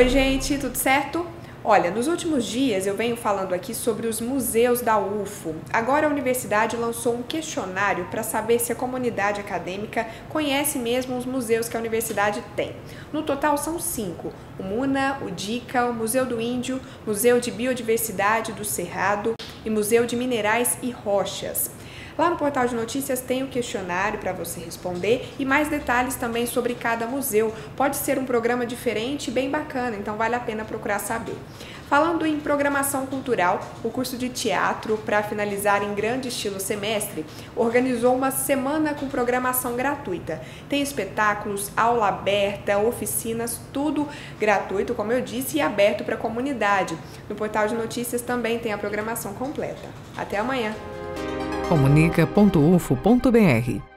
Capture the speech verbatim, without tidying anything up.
Oi gente, tudo certo? Olha, nos últimos dias eu venho falando aqui sobre os museus da U F O. Agora a universidade lançou um questionário para saber se a comunidade acadêmica conhece mesmo os museus que a universidade tem. No total são cinco: o MUNA, o DICA, o Museu do Índio, Museu de Biodiversidade do Cerrado e Museu de Minerais e Rochas. Lá no portal de notícias tem o questionário para você responder e mais detalhes também sobre cada museu. Pode ser um programa diferente e bem bacana, então vale a pena procurar saber. Falando em programação cultural, o curso de teatro, para finalizar em grande estilo semestre, organizou uma semana com programação gratuita. Tem espetáculos, aula aberta, oficinas, tudo gratuito, como eu disse, e aberto para a comunidade. No portal de notícias também tem a programação completa. Até amanhã! comunica ponto u f o ponto br